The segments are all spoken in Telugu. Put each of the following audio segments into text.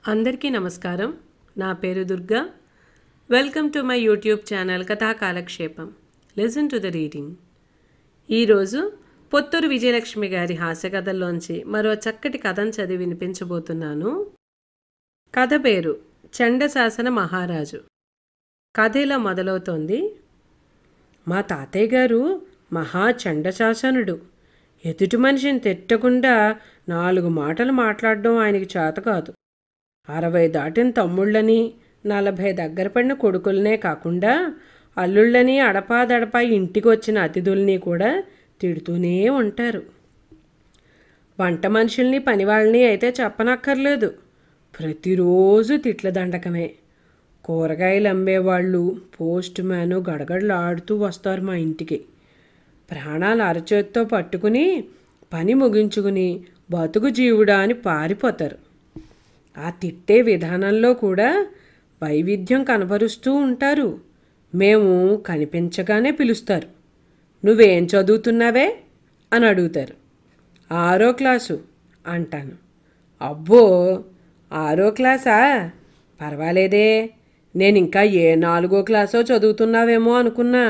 అందరికీ నమస్కారం. నా పేరు Durga. Welcome to my YouTube channel Katha Kalakshepam. Listen to the reading. ఈరోజు పొత్తూరు విజయలక్ష్మి గారి హాస్యకథల్లోంచి మరో చక్కటి కథను చదివి వినిపించబోతున్నాను. కథ పేరు చండశాసన మహారాజు. కథ ఇలా మొదలవుతోంది. మా తాతయ్య గారు మహా చండశాసనుడు. ఎదుటి మనిషిని తిట్టకుండా 4 మాటలు మాట్లాడడం ఆయనకి చేత కాదు. 60 దాటిన తమ్ముళ్ళని 40 దగ్గర పడిన కొడుకులనే కాకుండా అల్లుళ్ళని అడపాదడపా ఇంటికి వచ్చిన అతిథుల్ని కూడా తిడుతూనే ఉంటారు. వంట మనుషుల్ని పనివాళ్ళని అయితే చెప్పనక్కర్లేదు. ప్రతిరోజు తిట్ల దండకమే. కూరగాయలు అమ్మేవాళ్ళు పోస్ట్ మ్యాను గడగడలాడుతూ వస్తారు మా ఇంటికి. ప్రాణాలు అరచేత్తో పట్టుకుని పని ముగించుకుని బతుకు జీవుడా అని పారిపోతారు. ఆ తిట్టే విధానంలో కూడా వైవిధ్యం కనపరుస్తూ ఉంటారు. మేము కనిపించగానే పిలుస్తారు. నువ్వేం చదువుతున్నావే అని అడుగుతారు. 6వ క్లాసు అంటాను. అబ్బో 6వ క్లాసా? పర్వాలేదే, నేను ఇంకా ఏ 4వ క్లాసో చదువుతున్నావేమో అనుకున్నా.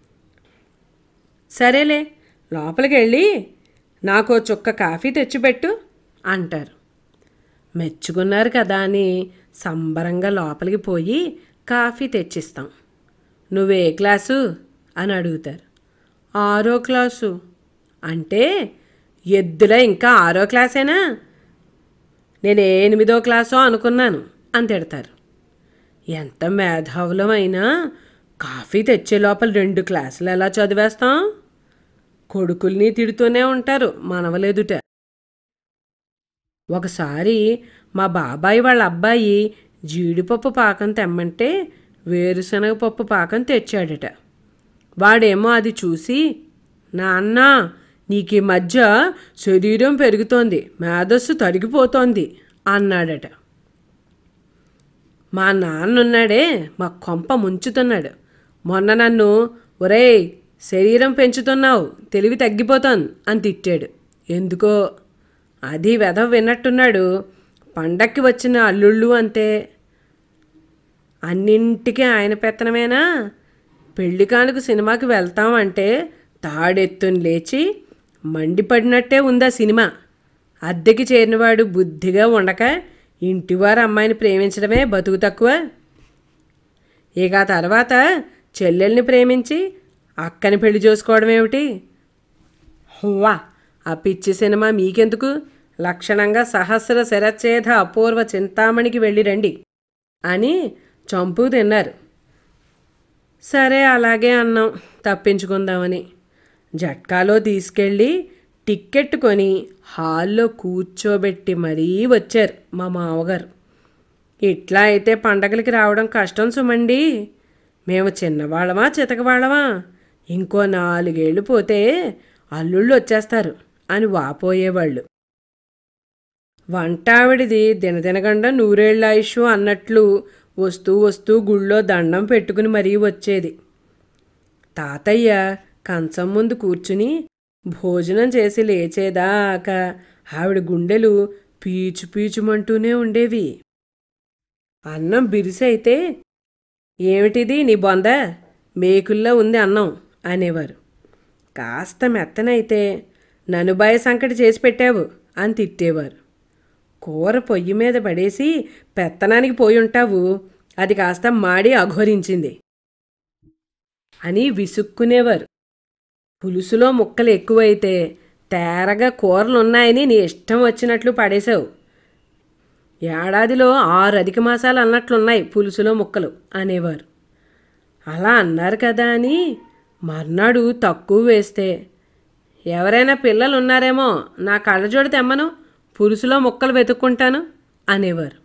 సరేలే, లోపలికి వెళ్ళి నాకో చుక్క కాఫీ తెచ్చిపెట్టు అంటారు. మెచ్చుకున్నారు కదా అని సంబరంగా లోపలికి పోయి కాఫీ తెచ్చిస్తాం. నువ్వే క్లాసు అని అడుగుతారు. 6వ క్లాసు అంటే ఎద్దులా ఇంకా 6వ క్లాసేనా? నేను 8వ క్లాసో అనుకున్నాను అని తిడతారు. ఎంత మేధావులమైనా కాఫీ తెచ్చే లోపల 2 క్లాసులు ఎలా చదివేస్తాం? కొడుకుల్ని తిడుతూనే ఉంటారు మనవలెదుట. ఒకసారి మా బాబాయ్ వాళ్ళ అబ్బాయి జీడిపప్పు పాకం తెమ్మంటే వేరుశనగ పప్పు పాకం తెచ్చాడట. వాడేమో అది చూసి, నాన్న నీకు ఈ మధ్య శరీరం పెరుగుతోంది, మేధస్సు తరిగిపోతోంది అన్నాడట. మా నాన్నున్నాడే మా కొంప ముంచుతున్నాడు. మొన్న నన్ను ఒరేయ్ శరీరం పెంచుతున్నావు, తెలివి తగ్గిపోతోంది అని తిట్టాడు. ఎందుకో అది వెధవ విన్నట్టున్నాడు. పండక్కి వచ్చిన అల్లుళ్ళు అంతే, అన్నింటికీ ఆయన పెత్తనమేనా? పెళ్లి కానుక సినిమాకి వెళ్తామంటే తాడెత్తుని లేచి మండిపడినట్టే ఉందా సినిమా. అద్దెకి చేరినవాడు బుద్ధిగా ఉండక ఇంటివారు అమ్మాయిని ప్రేమించడమే బతుకు తక్కువ. ఇక ఆ తర్వాత చెల్లెల్ని ప్రేమించి అక్కని పెళ్లి చేసుకోవడం ఏమిటి? హువ్వా, ఆ పిచ్చి సినిమా మీకెందుకు? లక్షణంగా సహస్ర శరచ్ఛేద అపూర్వ చింతామణికి వెళ్ళి రండి అని చంపు తిన్నారు. సరే అలాగే అన్నాం తప్పించుకుందామని. జట్కాలో తీసుకెళ్ళి టిక్కెట్ కొని హాల్లో కూర్చోబెట్టి మరీ వచ్చారు మా మామగారు. ఇట్లా అయితే పండగలకి రావడం కష్టం సుమండి. మేము చిన్నవాళ్ళమా చితకవాళ్ళమా? ఇంకో 4 ఏళ్ళు పోతే అల్లుళ్ళు వచ్చేస్తారు అని వాపోయేవాళ్ళు. వంటావిడిది దినదినగండ 100 ఏళ్ళ ఆయుష్ అన్నట్లు వస్తూ వస్తూ గుళ్ళో దండం పెట్టుకుని మరీ వచ్చేది. తాతయ్య కంచం ముందు కూర్చుని భోజనం చేసి లేచేదాకా ఆవిడ గుండెలు పీచు పీచుమంటూనే ఉండేవి. అన్నం బిరిసైతే, ఏమిటిది నీ బొంద, మేకుల్లో ఉంది అన్నం అనేవారు. కాస్త మెత్తనైతే, ననుబాయ సంకటి చేసి పెట్టావు అని తిట్టేవారు. కూర పొయ్యి మీద పడేసి పెత్తనానికి పోయి ఉంటావు, అది కాస్త మాడి అఘోరించింది అని విసుక్కునేవారు. పులుసులో ముక్కలు ఎక్కువైతే, తేరగా కూరలున్నాయని నీ ఇష్టం వచ్చినట్లు పడేశావు, ఏడాదిలో 6 అధిక మాసాలు అన్నట్లున్నాయి పులుసులో ముక్కలు అనేవారు. అలా అన్నారు కదా అని మర్నాడు తక్కువ వేస్తే, ఎవరైనా పిల్లలు ఉన్నారేమో నా కళ్ళజోడు తెమ్మను, పులుసులో ముక్కలు వెతుక్కుంటాను అనేవారు.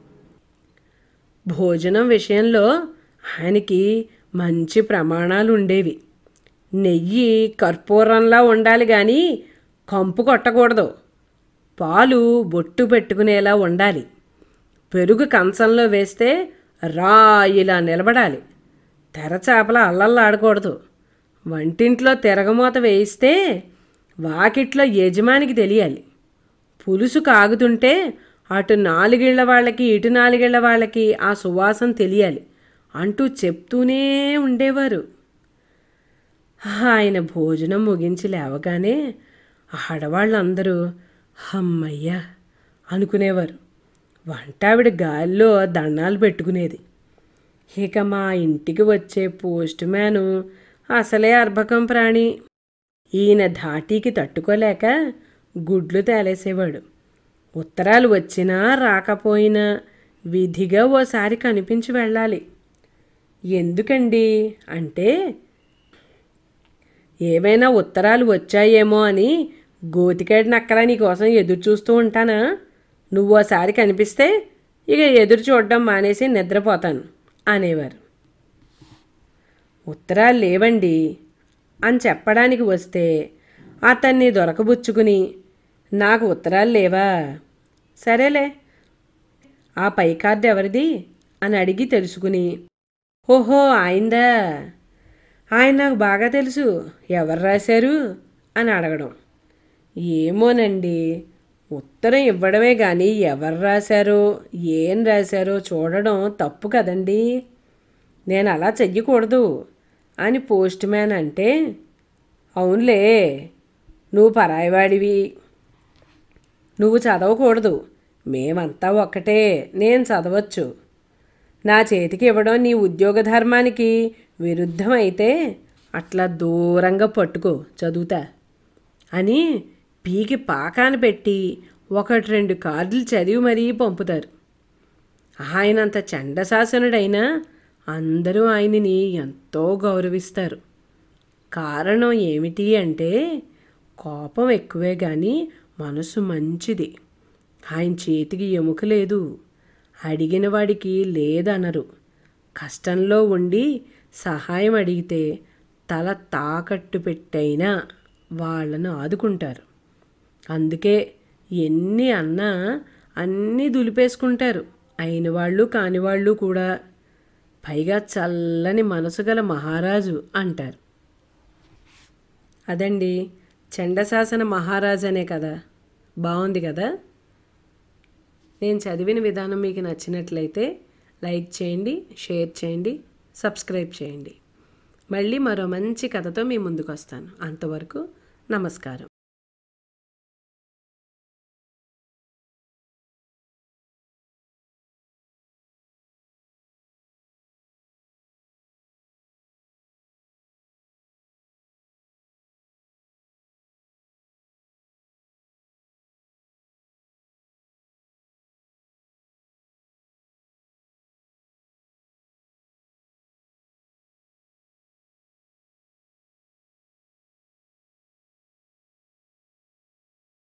భోజనం విషయంలో ఆయనకి మంచి ప్రమాణాలు ఉండేవి. నెయ్యి కర్పూరంలా ఉండాలి కానీ కంపు కొట్టకూడదు. పాలు బొట్టు పెట్టుకునేలా ఉండాలి. పెరుగు కంచంలో వేస్తే రాయిలా నిలబడాలి. తెరచాపల అల్లల్లాడకూడదు. వంటింట్లో తిరగమూత వేయిస్తే వాకిట్లో యజమానికి తెలియాలి. పులుసు కాగుతుంటే అటు 4 ఇళ్ల వాళ్ళకి ఇటు 4 ఇళ్ల వాళ్ళకి ఆ సువాసన తెలియాలి అంటూ చెప్తూనే ఉండేవారు. ఆయన భోజనం ముగించి లేవగానే ఆడవాళ్ళందరూ హమ్మయ్య అనుకునేవారు. వంటావిడ గాలిలో దండాలు పెట్టుకునేది. ఇక మా ఇంటికి వచ్చే పోస్ట్ మ్యాను అసలే అర్భకం ప్రాణి. ఈయన ధాటీకి తట్టుకోలేక గుడ్లు తేలేసేవాడు. ఉత్తరాలు వచ్చినా రాకపోయినా విధిగా ఓసారి కనిపించి వెళ్ళాలి. ఎందుకండి అంటే, ఏమైనా ఉత్తరాలు వచ్చాయేమో అని గోతికాడి నక్కలా నీకోసం ఎదురు చూస్తూ ఉంటానా? నువ్వు ఓసారి కనిపిస్తే ఇక ఎదురు చూడడం మానేసి నిద్రపోతాను అనేవారు. ఉత్తరాలు లేవండి అని చెప్పడానికి వస్తే అతన్ని దొరకబుచ్చుకుని, నాకు ఉత్తరాలు లేవా, సరేలే ఆ పై కార్డు ఎవరిది అని అడిగి తెలుసుకుని, ఓహో ఆయిందా, ఆయన నాకు బాగా తెలుసు, ఎవరు రాశారు అని అడగడం. ఏమోనండి, ఉత్తరం ఇవ్వడమే కానీ ఎవరు రాశారో ఏం రాశారో చూడడం తప్పు కదండి, నేను అలా చెయ్యకూడదు అని పోస్ట్ మ్యాన్ అంటే, అవునులే నువ్వు పరాయివాడివి, నువ్వు చదవకూడదు, మేమంతా ఒక్కటే, నేను చదవచ్చు, నా చేతికి ఇవ్వడం నీ ఉద్యోగ ధర్మానికి విరుద్ధమైతే అట్లా దూరంగా పట్టుకో, చదువుతా అని పీకి పాకాన పెట్టి 1-2 కార్డులు చదివి మరీ పంపుతారు. ఆయనంత చండశాసనుడైనా అందరూ ఆయనని ఎంతో గౌరవిస్తారు. కారణం ఏమిటి అంటే, కోపం ఎక్కువే కానీ మనసు మంచిది. ఆయన చేతికి ఎముక లేదు, అడిగిన వాడికి లేదనరు. కష్టంలో ఉండి సహాయం అడిగితే తల తాకట్టు పెట్టైనా వాళ్ళను ఆదుకుంటారు. అందుకే ఎన్ని అన్నా అన్నీ దులిపేసుకుంటారు, అయిన వాళ్ళు కానివాళ్ళు కూడా. పైగా చల్లని మనసు గల మహారాజు అంటారు. అదండి చండశాసన మహారాజు అనే కదా. బాగుంది కదా. నేను చదివిన విధానం మీకు నచ్చినట్లయితే లైక్ చేయండి, షేర్ చేయండి, సబ్స్క్రైబ్ చేయండి. మళ్ళీ మరో మంచి కథతో మీ ముందుకు వస్తాను. అంతవరకు నమస్కారం.